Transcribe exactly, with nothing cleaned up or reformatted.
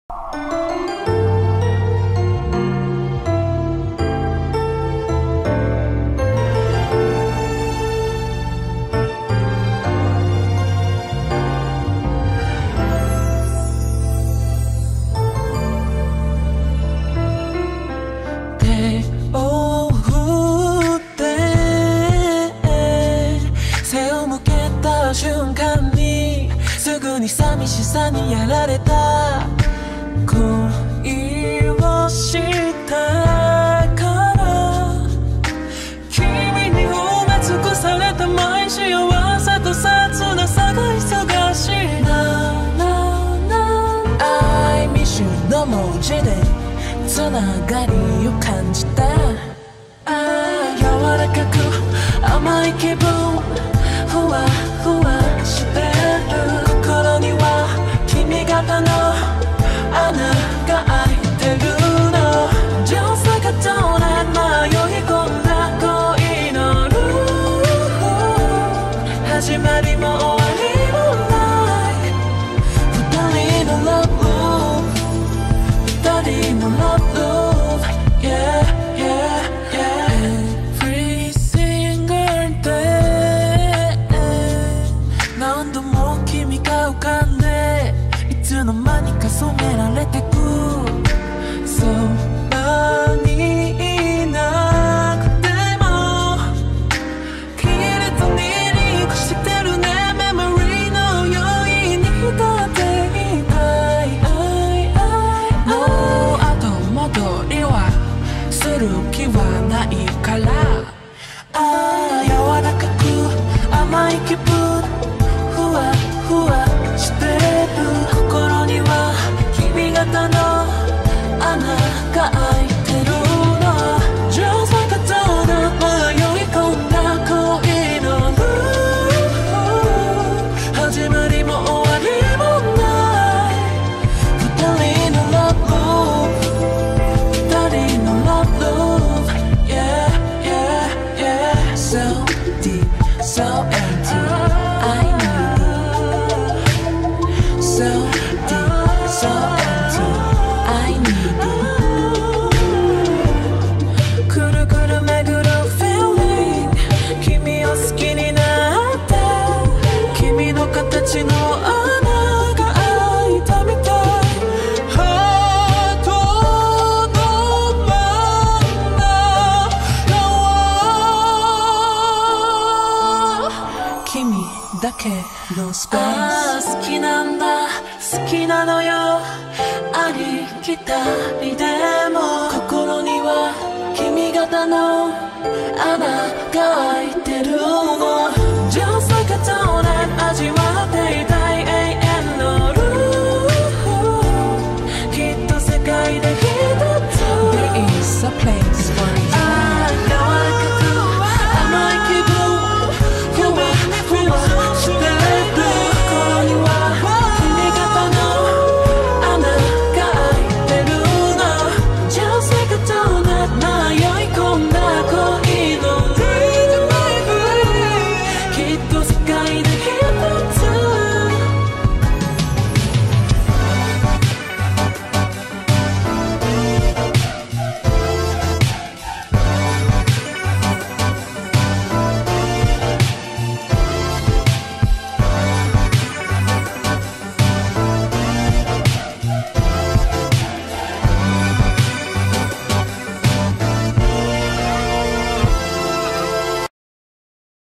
오후 때背を向けた瞬間にすぐに寂しさにやられた。恋をしたから君に埋め尽くされた毎幸せと切なさが忙しいな。 I miss you の文字でつながりを感じた。ああ柔らかく甘い気分ふわふわしてる。心には君方の穴が開いてるの。情勢がどれ迷い込んだ恋のルール。始まりも終わりもない二人のラブ。二人のラブ Yeah, yeah, yeah Every single day 何度も君が浮かんでいつの間にか染められてく。そばにいなくてもきれとにリンクしてるね。メモリーのようにだっていない。もう後戻りはする気はないから。ああ柔らかく甘い気分ふわふわしてる。心には君方の穴が開いてるの。情勢がどうだ迷い込んだ恋のルール。始まりも終わりもない二人のラブ。二人のラブ Yeah, yeah, yeah So deep, so empty I need it So deep, so empty I need it くるくる巡る feeling 君を好きになって君の形の穴が開いたみたい。ハートの真ん中は君だけのスペース。ああ好きなんだ好きなのよありきたりで